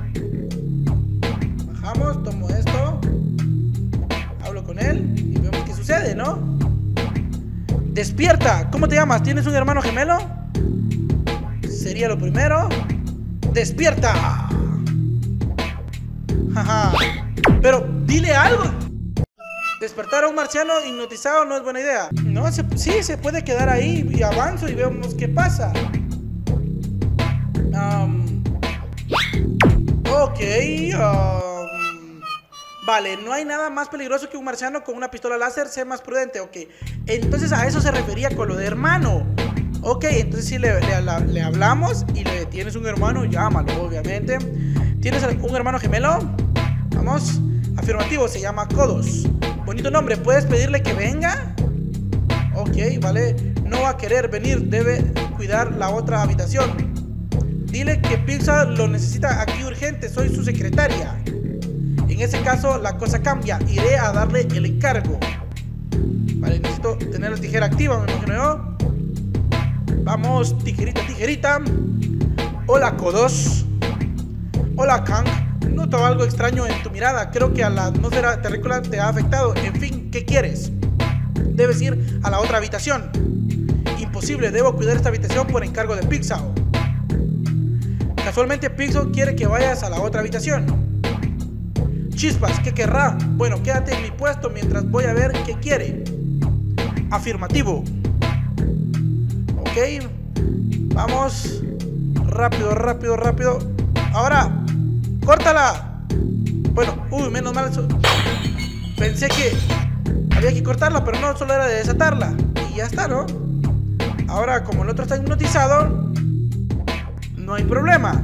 Bajamos, tomo esto. Hablo con él y vemos qué sucede, ¿no? Despierta. ¿Cómo te llamas? ¿Tienes un hermano gemelo? Sería lo primero. Despierta. Jaja. Pero dile algo. Despertar a un marciano hipnotizado no es buena idea. No, sí, se puede quedar ahí y avanzo y vemos qué pasa. Ok. Vale, no hay nada más peligroso que un marciano con una pistola láser. Sé más prudente, ok. Entonces a eso se refería con lo de hermano. Ok, entonces si le hablamos y le tienes un hermano, llámalo, obviamente. ¿Tienes un hermano gemelo? Vamos. Afirmativo, se llama Codos. Bonito nombre, ¿puedes pedirle que venga? Ok, vale. No va a querer venir, debe cuidar la otra habitación. Dile que Pixar lo necesita aquí urgente, soy su secretaria. En ese caso la cosa cambia, iré a darle el encargo. Vale, necesito tener la tijera activa, me imagino yo. Vamos, tijerita, tijerita. Hola, Codos. Hola, Kang. Noto algo extraño en tu mirada. Creo que a la atmósfera terrícola te ha afectado. En fin, ¿qué quieres? Debes ir a la otra habitación. Imposible, debo cuidar esta habitación por encargo de Pixar. Casualmente Pixar quiere que vayas a la otra habitación. Chispas, ¿qué querrá? Bueno, quédate en mi puesto mientras voy a ver qué quiere. Afirmativo. Ok. Vamos. Rápido, rápido, rápido. Ahora. ¡Córtala! Bueno, menos mal eso. Pensé que había que cortarla, pero no, solo era de desatarla. Y ya está, ¿no? Ahora, como el otro está hipnotizado, no hay problema.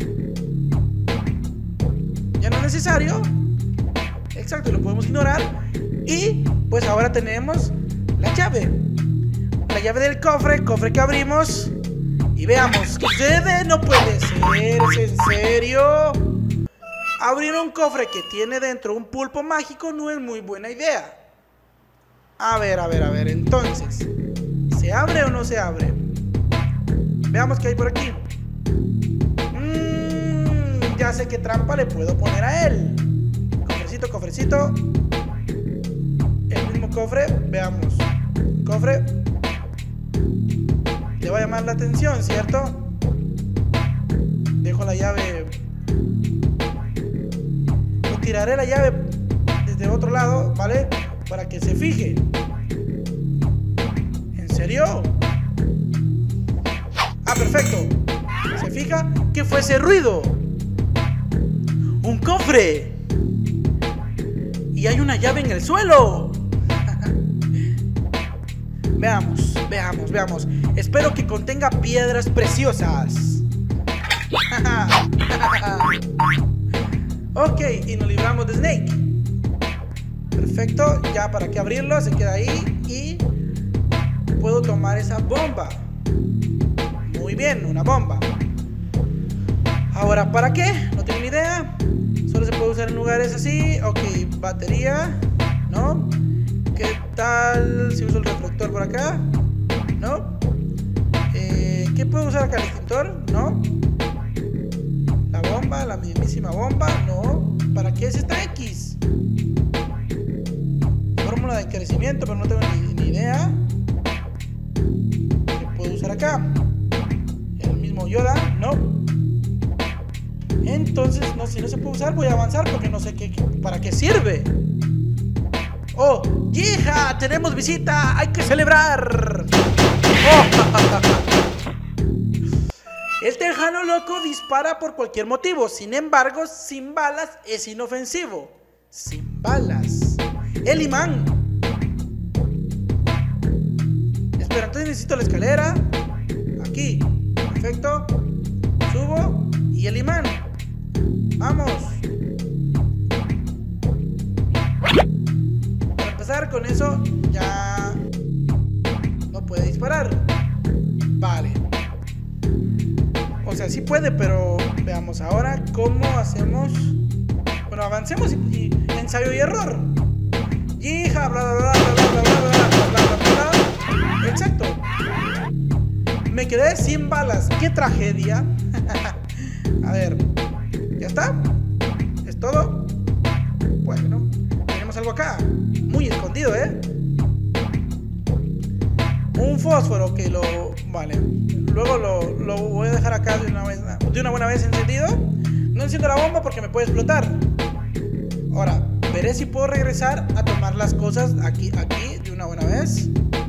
Ya no es necesario. Exacto, lo podemos ignorar. Y pues ahora tenemos la llave. La llave del cofre, cofre que abrimos. Y veamos qué sucede. No puede ser, ¿es en serio? Abrir un cofre que tiene dentro un pulpo mágico no es muy buena idea. A ver, entonces, ¿se abre o no se abre? Veamos qué hay por aquí. Ya sé qué trampa le puedo poner a él. Cofrecito, cofrecito. El mismo cofre, veamos. Cofre. Le va a llamar la atención, ¿cierto? Dejo la llave. Tiraré la llave desde otro lado, ¿vale? Para que se fije. ¿En serio? Ah, perfecto. ¿Se fija? ¿Qué fue ese ruido? ¡Un cofre! Y hay una llave en el suelo. Veamos, veamos, veamos. Espero que contenga piedras preciosas. Ok, y nos libramos de Snake. Perfecto, ya para qué abrirlo, se queda ahí. Y puedo tomar esa bomba. Muy bien, una bomba. Ahora, ¿para qué? No tengo ni idea. Solo se puede usar en lugares así. Ok, batería. ¿No? ¿Qué tal si uso el reflector por acá? ¿No? ¿Qué puedo usar acá? ¿El extintor? ¿No? La bomba, la mismísima bomba. No. ¿Para qué es esta X? Fórmula de crecimiento, pero no tengo ni idea. ¿Qué puedo usar acá? El mismo Yoda. No. Entonces, no, si no se puede usar, voy a avanzar porque no sé para qué sirve. ¡Oh! ¡Hija! ¡Tenemos visita! ¡Hay que celebrar! ¡Oh! El tejano loco dispara por cualquier motivo. Sin embargo, sin balas es inofensivo. Sin balas. El imán. Espera, entonces necesito la escalera. Aquí. Perfecto. Subo. Y el imán. Vamos. Para empezar con eso, ya no puede disparar. Vale. O sea, sí puede, pero veamos ahora cómo hacemos. Bueno, avancemos y ensayo y error. Hija, bla bla bla bla bla bla bla bla bla bla. Exacto. Me quedé sin balas. ¡Qué tragedia! A ver, ¿ya está? ¿Es todo? Bueno, tenemos algo acá. Muy escondido, ¿eh? Un fósforo que lo... Vale. Luego lo voy a dejar acá de una buena vez encendido. No enciendo la bomba porque me puede explotar. Ahora, veré si puedo regresar a tomar las cosas aquí de una buena vez.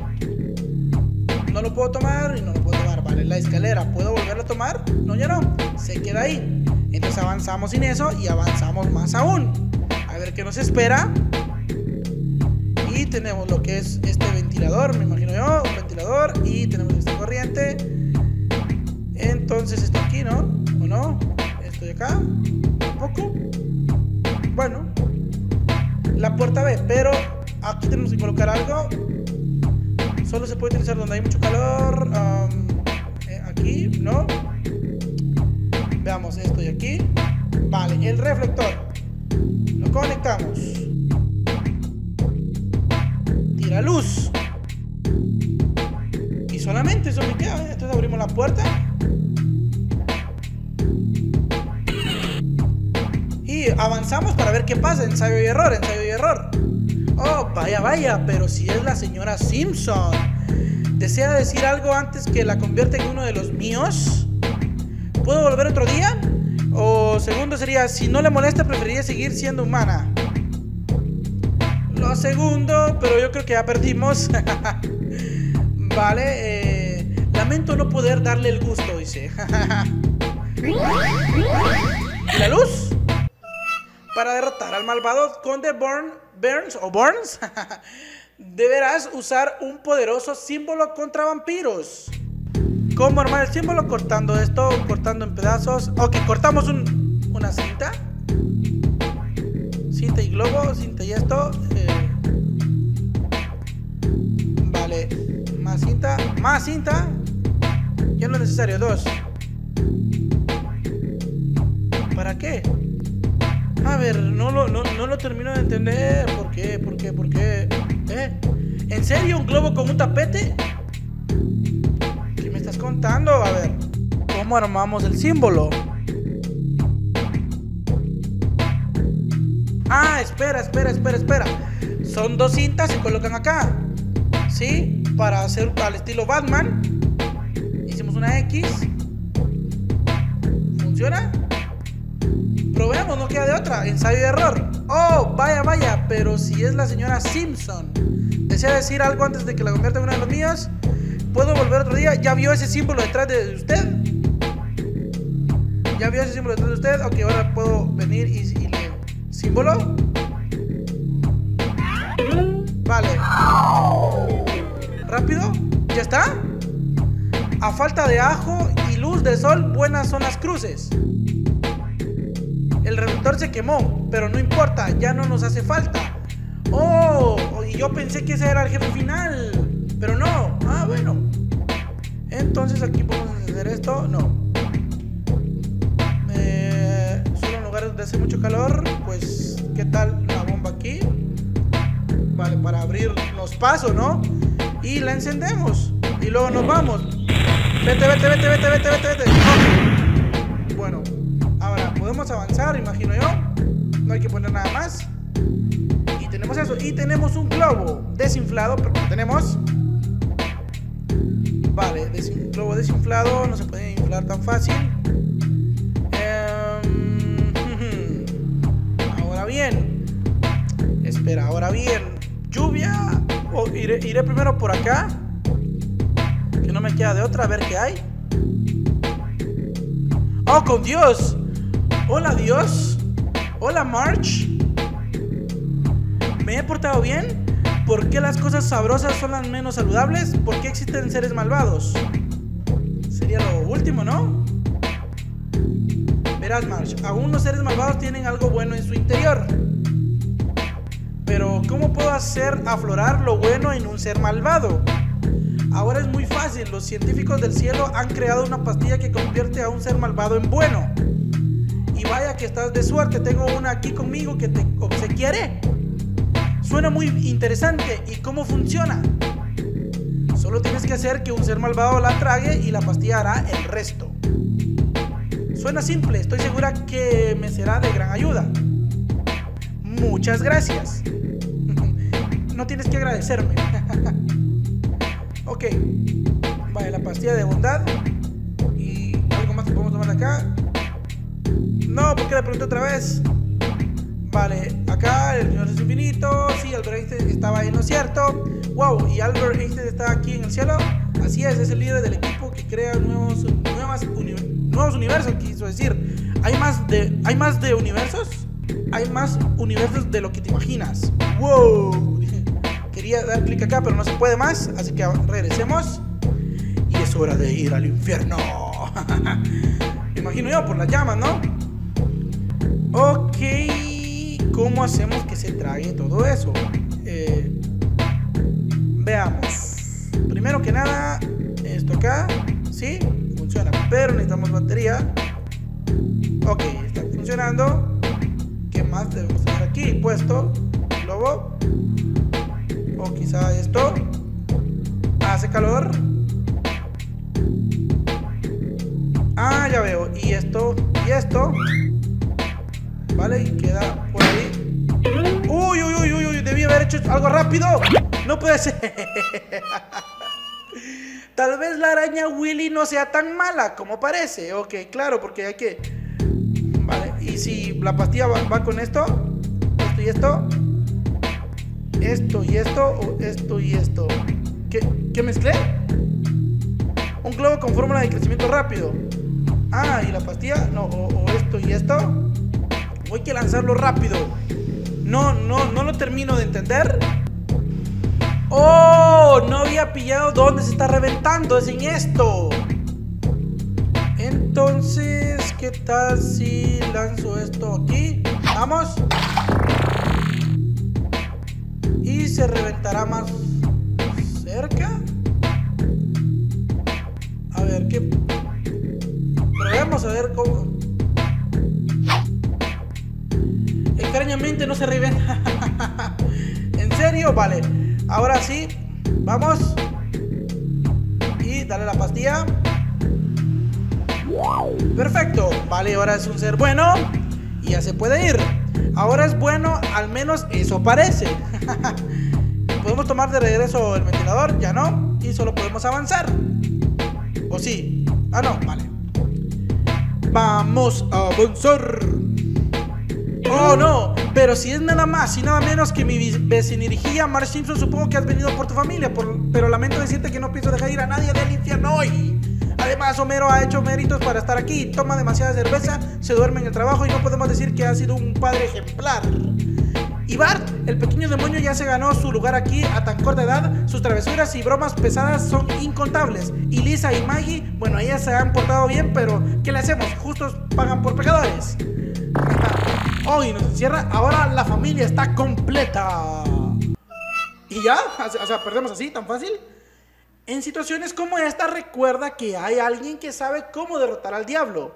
No lo puedo tomar y no lo puedo tomar. Vale, la escalera, ¿puedo volverlo a tomar? No, ya no. Se queda ahí. Entonces avanzamos sin eso y avanzamos más aún. A ver qué nos espera. Y tenemos lo que es este ventilador, me imagino yo. Un ventilador. Y tenemos esta corriente. Entonces esto aquí, ¿no? ¿O no? Esto de acá. Un poco. Bueno, la puerta B, pero aquí tenemos que colocar algo. Solo se puede utilizar donde hay mucho calor. Aquí, ¿no? Veamos esto de aquí. Vale, el reflector. Lo conectamos. Tira luz. Y solamente eso me queda. Entonces abrimos la puerta. Y avanzamos para ver qué pasa. Ensayo y error, ensayo y error. Oh, vaya, vaya, pero si es la señora Simpson. ¿Desea decir algo antes que la convierta en uno de los míos? ¿Puedo volver otro día? O segundo sería, si no le molesta, preferiría seguir siendo humana. Lo segundo, pero yo creo que ya perdimos. Vale, lamento no poder darle el gusto, dice. ¿Y la luz? Para derrotar al malvado Conde Burns, deberás usar un poderoso símbolo contra vampiros. ¿Cómo armar el símbolo? Cortando esto, cortando en pedazos. Ok, cortamos una cinta. Cinta y globo, cinta y esto. Vale, más cinta, más cinta. Ya no es necesario, 2. ¿Para qué? A ver, no lo termino de entender. ¿Por qué? ¿Por qué? ¿Por qué? ¿En serio un globo con un tapete? ¿Qué me estás contando? A ver, ¿cómo armamos el símbolo? Ah, espera. Son 2 cintas, se colocan acá. ¿Sí? Para hacer al estilo Batman. Hicimos una X. ¿Funciona? Probemos, no queda de otra. Ensayo y error. Oh, vaya, pero si es la señora Simpson. ¿Desea decir algo antes de que la convierta en uno de los míos? ¿Puedo volver otro día? ¿Ya vio ese símbolo detrás de usted? ¿Ya vio ese símbolo detrás de usted? Ok, ahora puedo venir y le... ¿Símbolo? Vale. ¿Rápido? ¿Ya está? A falta de ajo y luz de sol, buenas son las cruces. El reductor se quemó, pero no importa, ya no nos hace falta. Oh, y yo pensé que ese era el jefe final, pero no. Ah, bueno. Entonces aquí podemos hacer esto. No. Solo en lugares donde hace mucho calor. Pues, ¿qué tal la bomba aquí? Vale, para abrirnos paso, ¿no? Y la encendemos. Y luego nos vamos. Vete. Okay. Bueno, ahora podemos avanzar, imagino yo. No hay que poner nada más. Y tenemos eso. Y tenemos un globo desinflado, pero no tenemos. Vale, globo desinflado. No se puede inflar tan fácil. Ahora bien. Espera, ahora bien. Lluvia. Oh, iré primero por acá. Que no me queda de otra. A ver qué hay. ¡Oh, con Dios! Hola, Dios. Hola, March. ¿Me he portado bien? ¿Por qué las cosas sabrosas son las menos saludables? ¿Por qué existen seres malvados? Sería lo último, ¿no? Verás, March, aún los seres malvados tienen algo bueno en su interior. Pero, ¿cómo puedo hacer aflorar lo bueno en un ser malvado? Ahora es muy fácil. Los científicos del cielo han creado una pastilla que convierte a un ser malvado en bueno. Y vaya que estás de suerte. Tengo una aquí conmigo que te obsequiaré. Suena muy interesante. ¿Y cómo funciona? Solo tienes que hacer que un ser malvado la trague y la pastilla hará el resto. Suena simple. Estoy segura que me será de gran ayuda. Muchas gracias. No tienes que agradecerme. Ok. Vale, la pastilla de bondad. Y algo más que podemos tomar acá. No, ¿por qué le pregunté otra vez? Vale, acá el universo es infinito. Sí, Albert Einstein estaba ahí, ¿no es cierto? Wow, y Albert Einstein está aquí en el cielo. Así es el líder del equipo que crea nuevos universos, quiso decir. ¿Hay más de universos? Hay más universos de lo que te imaginas. Wow. Quería dar clic acá, pero no se puede más. Así que regresemos. Y es hora de ir al infierno. Me imagino yo por las llamas, ¿no? Ok. ¿cómo hacemos que se trague todo eso? Veamos. Primero que nada, esto acá, sí, funciona, pero necesitamos batería. Ok, está funcionando. ¿Qué más debemos tener aquí puesto? Globo. O quizá esto. Hace calor. Ah, ya veo. Y esto, y esto. Vale, y queda por ahí. Uy, uy, uy, uy, uy, debí haber hecho algo rápido. No puede ser. Tal vez la araña Willy no sea tan mala como parece. Ok, claro, porque hay que... Vale, y si la pastilla va con esto, esto y esto, esto y esto, o esto y esto. ¿Qué mezclé? Un globo con fórmula de crecimiento rápido. Ah, y la pastilla, no, o esto y esto. Hay que lanzarlo rápido. No lo termino de entender. ¡Oh! No había pillado dónde se está reventando. Es en esto. Entonces, ¿qué tal si lanzo esto aquí? Vamos. Y se reventará más cerca. A ver, ¿qué? Probemos a ver cómo. Extrañamente no se revienta. ¿En serio? Vale. Ahora sí. Vamos. Y dale la pastilla. Perfecto. Vale, ahora es un ser bueno. Y ya se puede ir. Ahora es bueno, al menos eso parece. ¿Podemos tomar de regreso el ventilador? Ya no. Y solo podemos avanzar. ¿O sí? Ah, no. Vale. Vamos a avanzar. Oh, no, pero si es nada más y nada menos que mi vecinería, Marge Simpson, supongo que has venido por tu familia, pero lamento decirte que no pienso dejar ir a nadie del infierno hoy. Además, Homero ha hecho méritos para estar aquí, toma demasiada cerveza, se duerme en el trabajo y no podemos decir que ha sido un padre ejemplar. Y Bart, el pequeño demonio, ya se ganó su lugar aquí a tan corta edad. Sus travesuras y bromas pesadas son incontables. Y Lisa y Maggie, bueno, ellas se han portado bien, pero ¿qué le hacemos? Justos pagan por pecadores. Hoy nos encierra, ahora la familia está completa. ¿Y ya? O sea, ¿perdemos así, tan fácil? En situaciones como esta, recuerda que hay alguien que sabe cómo derrotar al diablo.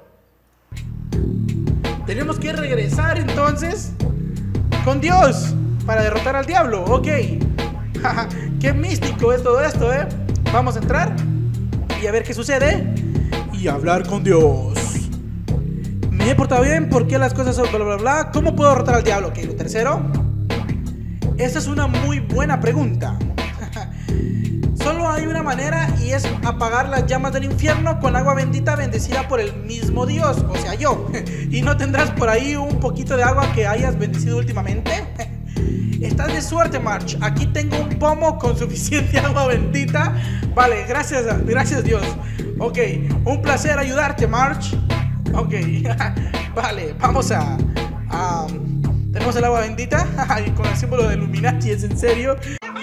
Tenemos que regresar entonces con Dios para derrotar al diablo. Ok. Qué místico es todo esto, ¿eh? Vamos a entrar y a ver qué sucede y hablar con Dios. ¿Me he portado bien? ¿Por qué las cosas son bla bla bla? ¿Cómo puedo derrotar al diablo? Ok, lo tercero. Esa es una muy buena pregunta. Solo hay una manera y es apagar las llamas del infierno con agua bendita bendecida por el mismo Dios, o sea, yo. ¿Y no tendrás por ahí un poquito de agua que hayas bendecido últimamente? Estás de suerte, Marge. Aquí tengo un pomo con suficiente agua bendita. Vale, gracias Dios. Ok, un placer ayudarte, Marge. Ok, vale, vamos a... tenemos el agua bendita con el símbolo de Illuminati, ¿es en serio?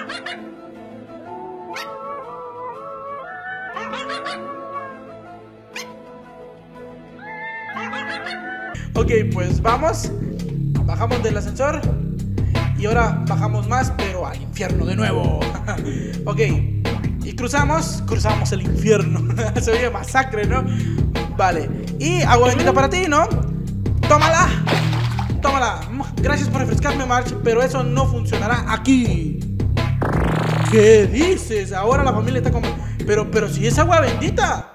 Ok, pues vamos. Bajamos del ascensor. Y ahora bajamos más, pero al infierno de nuevo. Ok, y cruzamos el infierno. Se oye masacre, ¿no? Vale, y agua bendita para ti, ¿no? Tómala. Tómala. Gracias por refrescarme, Marge, pero eso no funcionará aquí. ¿Qué dices? Ahora la familia está como... Pero si es agua bendita.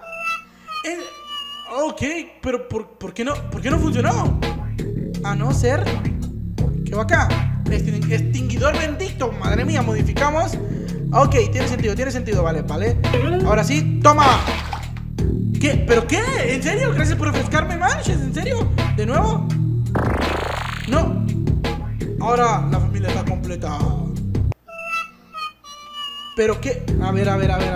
Ok, pero ¿por qué no funcionó? A no ser... ¿Qué va acá? Extinguidor bendito. Madre mía, modificamos. Ok, tiene sentido, vale. Ahora sí, toma. ¿Qué? ¿Pero qué? ¿En serio? Gracias por refrescarme, Marge. ¿En serio? ¿De nuevo? No. Ahora la familia está completa. ¿Pero qué? A ver.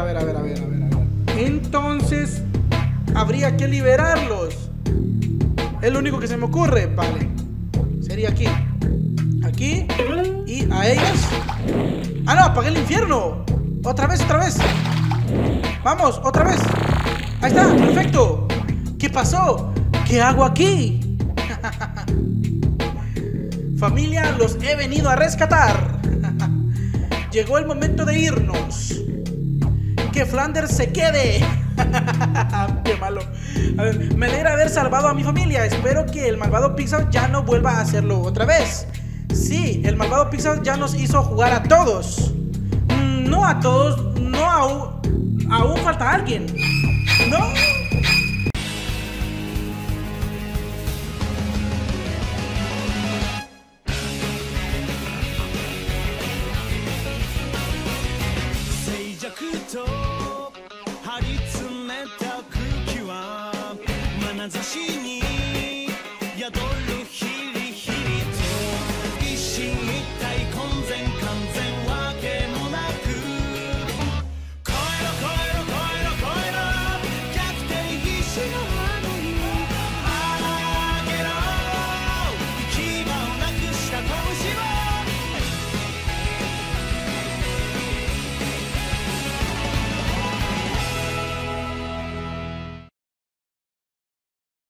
Entonces habría que liberarlos. Es lo único que se me ocurre. Vale. Sería aquí. Aquí. Y a ellos. ¡Ah, no! ¡Apagué el infierno! ¡Otra vez! ¡Vamos! ¡Otra vez! ¡Ahí está! ¡Perfecto! ¿Qué pasó? ¿Qué hago aquí? Familia, los he venido a rescatar. Llegó el momento de irnos. Que Flanders se quede. Qué malo. A ver, me alegra haber salvado a mi familia. Espero que el malvado Pixar ya no vuelva a hacerlo otra vez. Sí, el malvado Pixar ya nos hizo jugar a todos. No a todos, no aún falta alguien. No. She